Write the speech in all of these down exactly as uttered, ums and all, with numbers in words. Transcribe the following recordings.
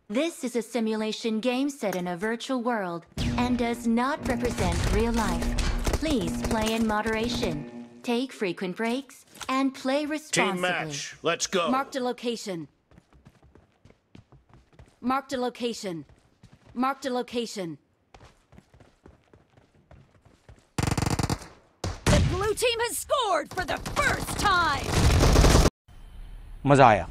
This is a simulation game set in a virtual world and does not represent real life. Please play in moderation, take frequent breaks, and play responsibly. Team match, let's go. Marked a location. Marked a location. Marked a location. The blue team has scored for the first time. मजा आया.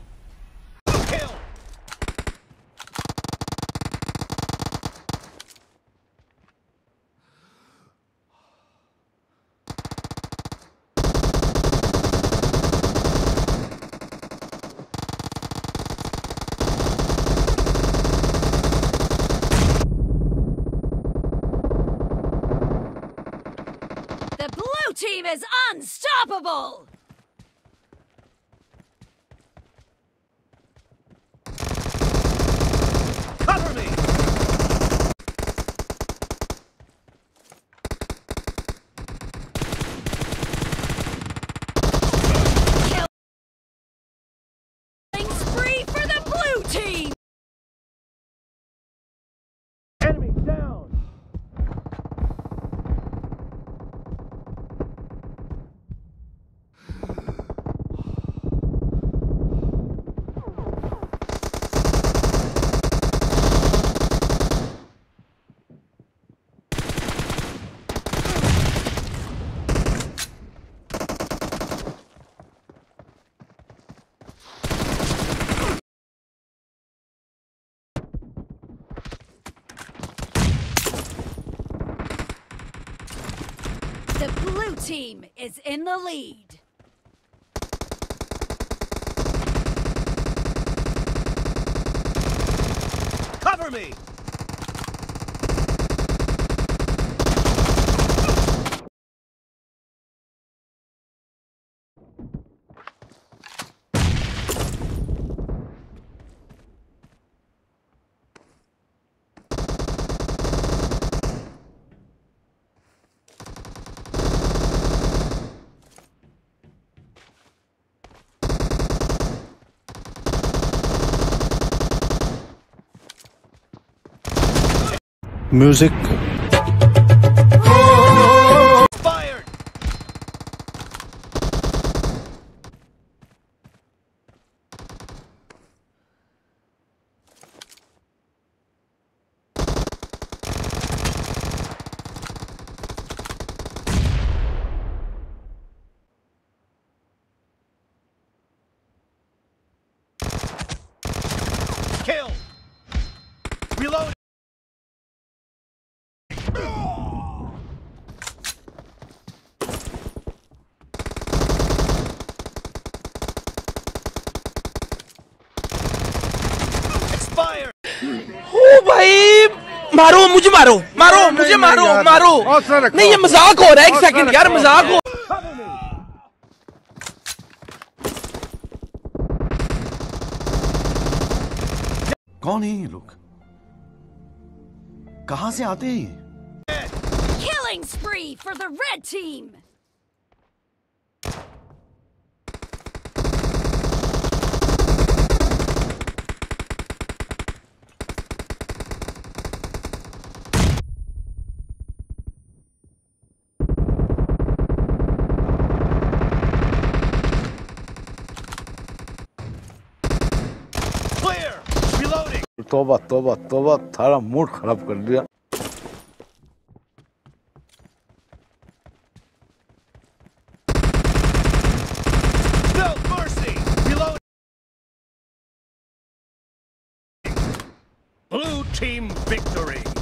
The blue team is unstoppable. Cover me! Killing spree for the blue team. Enemy down! The blue team is in the lead. Cover me! Music. Fired! Kill! Reload! Expired! ओ भाई मारो मुझे मारो मारो मुझे मारो मारो नहीं ये मजाक हो रहा है एक सेकंड यार मजाक हो कौन है ये लोग कहां से आते हैं ये Killing spree for the red team. Clear! Reloading! तोबा तोबा तोबा थारा मूड खराब कर दिया No mercy! Reloading! Blue team victory!